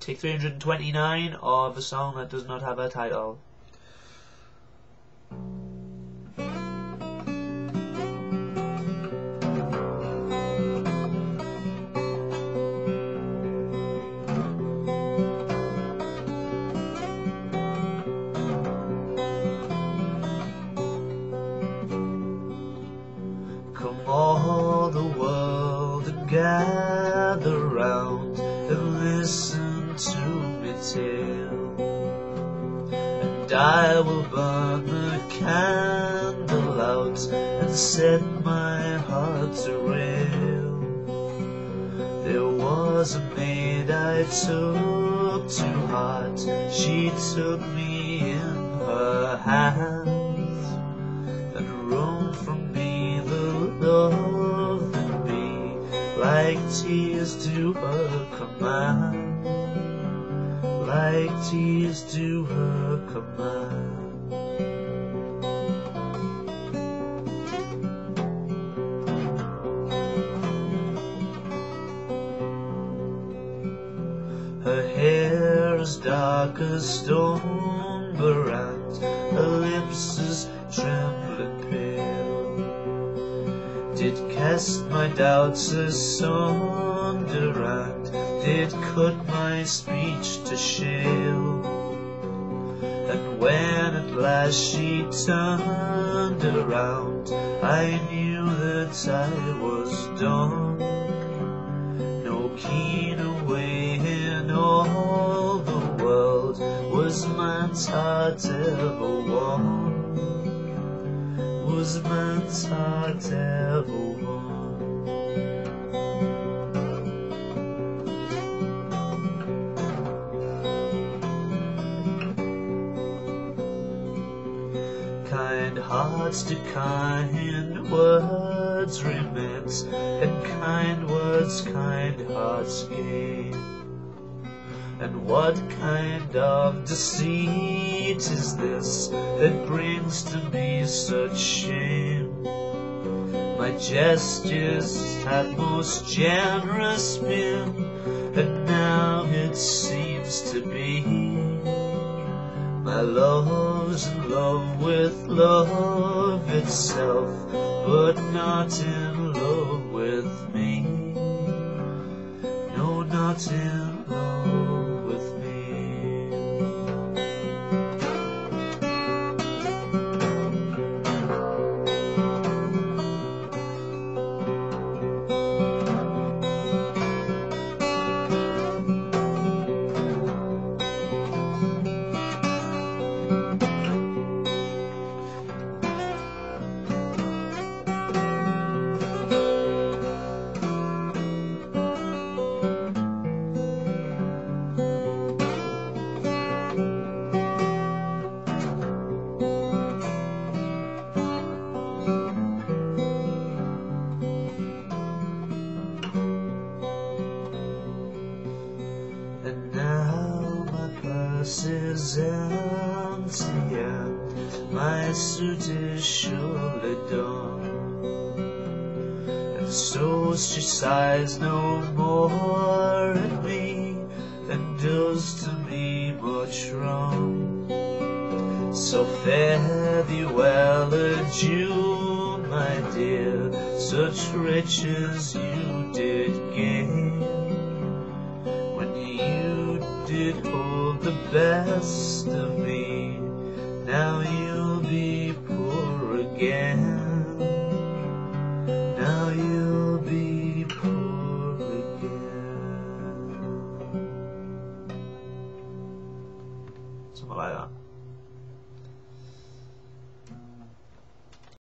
Take 329 of a song that does not have a title. Come all the world and gather round and listen to me tale, and I will burn the candle out and set my heart to rail. There was a maid I took to heart, she took me in her hands and wrung from me the love in me, like tears to her command, like tears to her command. Her hair is dark as umber, and her lips as trembling pale, did cast my doubts asunder, and did cut my speech to shale. And when at last she turned around, I knew that I was done. No keener way in all the world was man's heart ever won, was man's heart ever won. Kind hearts to kind words remit, and kind words kind hearts gain. And what kind of deceit is this that brings to me such shame? My gestures had most generous been, and now it seems to be my love's in love with love itself, but not in love with me. No, not in love with me. And now my purse is empty, and my suit is surely done, and so she sighs no more at me, and does to me much wrong. So fare thee well, adieu, my dear, such riches you did gain, did hold the best of me. Now you'll be poor again. Now you'll be poor again. Something like that.